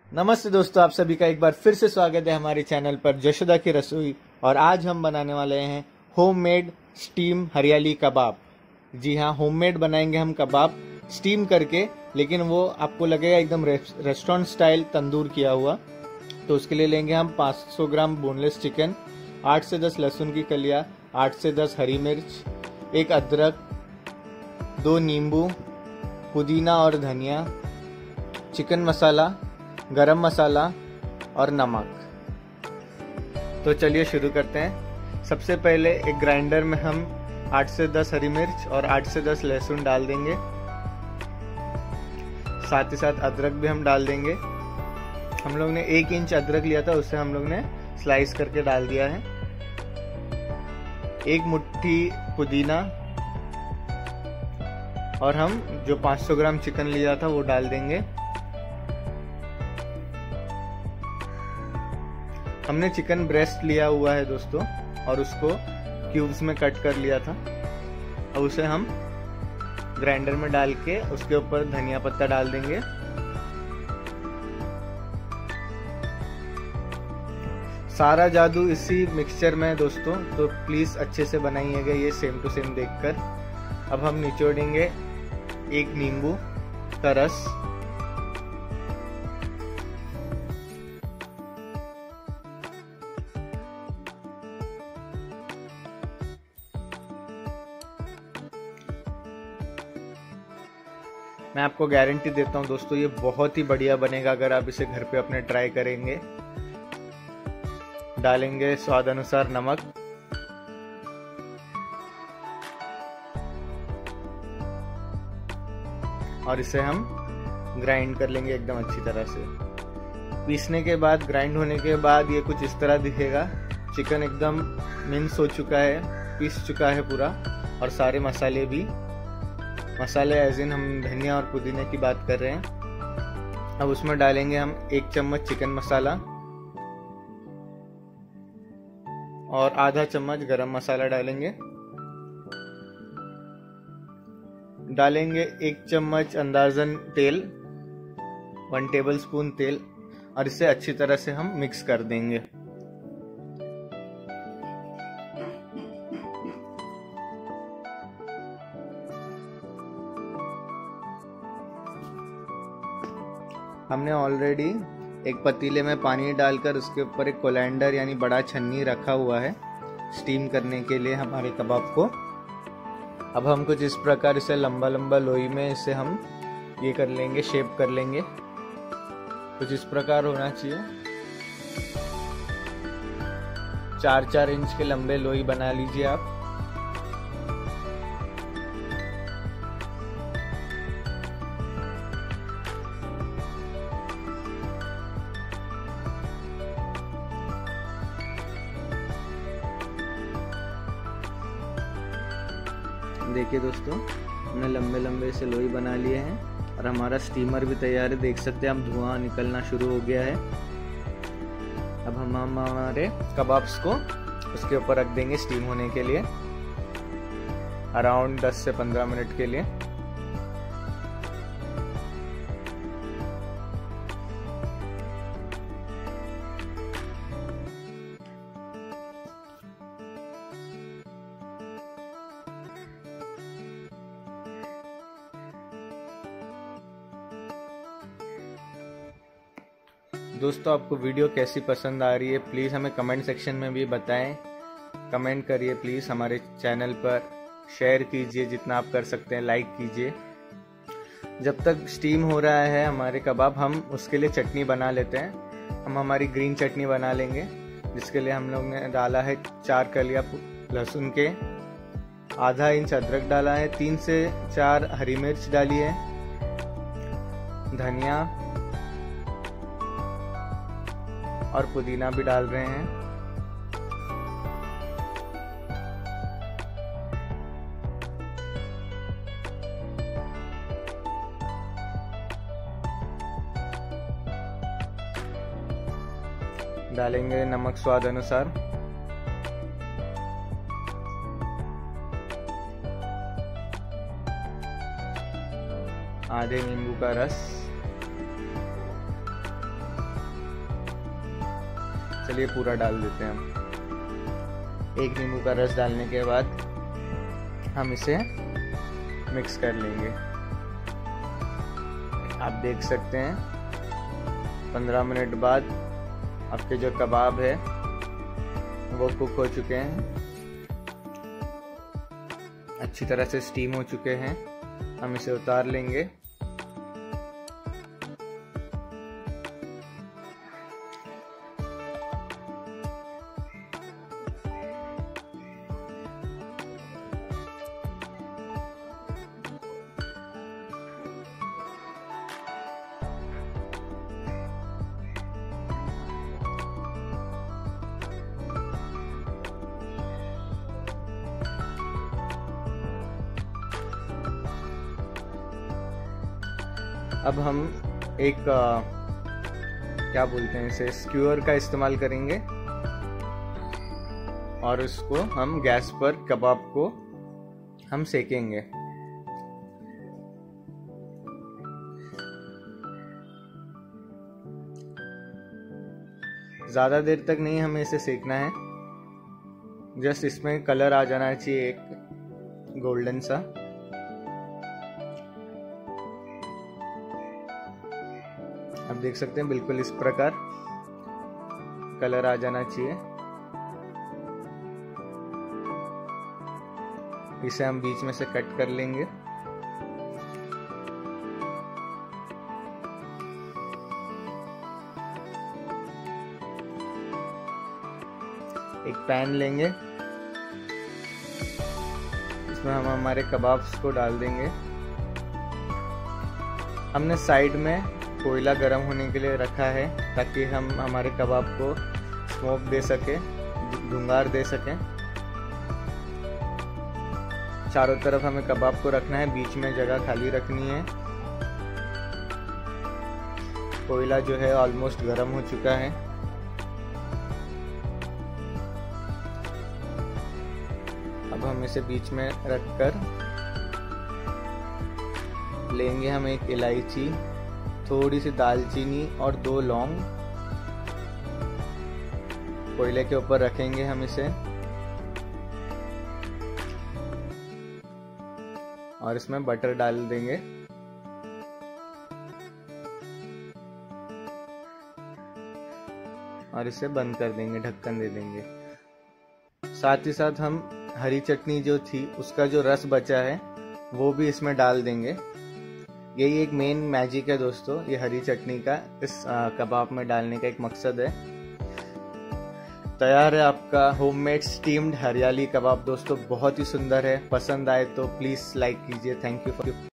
नमस्ते दोस्तों, आप सभी का एक बार फिर से स्वागत है हमारे चैनल पर जशोदा की रसोई। और आज हम बनाने वाले हैं होममेड स्टीम हरियाली कबाब। जी हाँ, होममेड बनाएंगे हम कबाब स्टीम करके, लेकिन वो आपको लगेगा एकदम रेस्टोरेंट स्टाइल तंदूर किया हुआ। तो उसके लिए लेंगे हम 500 ग्राम बोनलेस चिकन, 8 से 10 लहसुन की कलियाँ, 8 से 10 हरी मिर्च, एक अदरक, 2 नींबू, पुदीना और धनिया, चिकन मसाला, गरम मसाला और नमक। तो चलिए शुरू करते हैं। सबसे पहले एक ग्राइंडर में हम 8 से 10 हरी मिर्च और 8 से 10 लहसुन डाल देंगे। साथ ही साथ अदरक भी हम डाल देंगे। हम लोग ने 1 इंच अदरक लिया था, उसे हम लोग ने स्लाइस करके डाल दिया है। 1 मुट्ठी पुदीना और हम जो 500 ग्राम चिकन लिया था वो डाल देंगे। हमने चिकन ब्रेस्ट लिया हुआ है दोस्तों, और उसको क्यूब्स में कट कर लिया था। अब उसे हम ग्राइंडर में डाल के उसके ऊपर धनिया पत्ता डाल देंगे। सारा जादू इसी मिक्सचर में है दोस्तों, तो प्लीज अच्छे से बनाइएगा ये सेम टू सेम देखकर। अब हम निचोड़ेंगे 1 नींबू का रस, मैं आपको गारंटी देता हूं दोस्तों ये बहुत ही बढ़िया बनेगा अगर आप इसे घर पे अपने ट्राई करेंगे। डालेंगे स्वाद अनुसार नमक, और इसे हम ग्राइंड कर लेंगे एकदम अच्छी तरह से। पीसने के बाद, ग्राइंड होने के बाद ये कुछ इस तरह दिखेगा। चिकन एकदम मिन्स हो चुका है, पीस चुका है पूरा, और सारे मसाले भी, मसाले एज इन हम धनिया और पुदीने की बात कर रहे हैं। अब उसमें डालेंगे हम 1 चम्मच चिकन मसाला और आधा चम्मच गरम मसाला डालेंगे। डालेंगे 1 चम्मच अंदाजन तेल, 1 टेबल स्पून तेल, और इसे अच्छी तरह से हम मिक्स कर देंगे। हमने ऑलरेडी एक पतीले में पानी डालकर उसके ऊपर एक कोलैंडर यानी बड़ा छन्नी रखा हुआ है स्टीम करने के लिए हमारे कबाब को। अब हम कुछ इस प्रकार इसे लंबा लंबा लोई में इसे हम ये कर लेंगे, शेप कर लेंगे। कुछ इस प्रकार होना चाहिए। 4-4 इंच के लंबे लोई बना लीजिए आप। देखिए दोस्तों, हमने लंबे लंबे से लोई बना लिए हैं और हमारा स्टीमर भी तैयार है। देख सकते हैं आप, धुआं निकलना शुरू हो गया है। अब हम हमारे कबाब्स को उसके ऊपर रख देंगे स्टीम होने के लिए, अराउंड 10 से 15 मिनट के लिए। दोस्तों, आपको वीडियो कैसी पसंद आ रही है प्लीज़ हमें कमेंट सेक्शन में भी बताएं। कमेंट करिए प्लीज़, हमारे चैनल पर शेयर कीजिए जितना आप कर सकते हैं, लाइक कीजिए। जब तक स्टीम हो रहा है हमारे कबाब, हम उसके लिए चटनी बना लेते हैं। हम हमारी ग्रीन चटनी बना लेंगे, जिसके लिए हम लोग ने डाला है 4 कलियां लहसुन के, आधा इंच अदरक डाला है, 3 से 4 हरी मिर्च डाली है, धनिया और पुदीना भी डाल रहे हैं। डालेंगे नमक स्वाद अनुसार। आधे नींबू का रस, चलिए पूरा डाल देते हैं हम। एक नींबू का रस डालने के बाद हम इसे मिक्स कर लेंगे। आप देख सकते हैं 15 मिनट बाद आपके जो कबाब है वो कुक हो चुके हैं, अच्छी तरह से स्टीम हो चुके हैं। हम इसे उतार लेंगे। अब हम एक क्या बोलते हैं इसे, स्क्यूअर का इस्तेमाल करेंगे और इसको हम गैस पर कबाब को हम सेकेंगे। ज़्यादा देर तक नहीं हमें इसे सेकना है, जस्ट इसमें कलर आ जाना चाहिए एक गोल्डन सा। आप देख सकते हैं बिल्कुल इस प्रकार कलर आ जाना चाहिए। इसे हम बीच में से कट कर लेंगे। एक पैन लेंगे, इसमें हम हमारे कबाब्स को डाल देंगे। हमने साइड में कोयला गर्म होने के लिए रखा है ताकि हम हमारे कबाब को स्मोक दे सके, धुंगार दे सकें। चारों तरफ हमें कबाब को रखना है, बीच में जगह खाली रखनी है। कोयला जो है ऑलमोस्ट गर्म हो चुका है। अब हम इसे बीच में रखकर लेंगे हम एक इलायची, थोड़ी सी दालचीनी और 2 लौंग। कोयले के ऊपर रखेंगे हम इसे और इसमें बटर डाल देंगे। और इसे बंद कर देंगे, ढक्कन दे देंगे। साथ ही साथ हम हरी चटनी जो थी उसका जो रस बचा है वो भी इसमें डाल देंगे। यही एक मेन मैजिक है दोस्तों, ये हरी चटनी का इस कबाब में डालने का एक मकसद है। तैयार है आपका होममेड स्टीम्ड हरियाली कबाब दोस्तों, बहुत ही सुंदर है। पसंद आए तो प्लीज़ लाइक कीजिए। Thank you for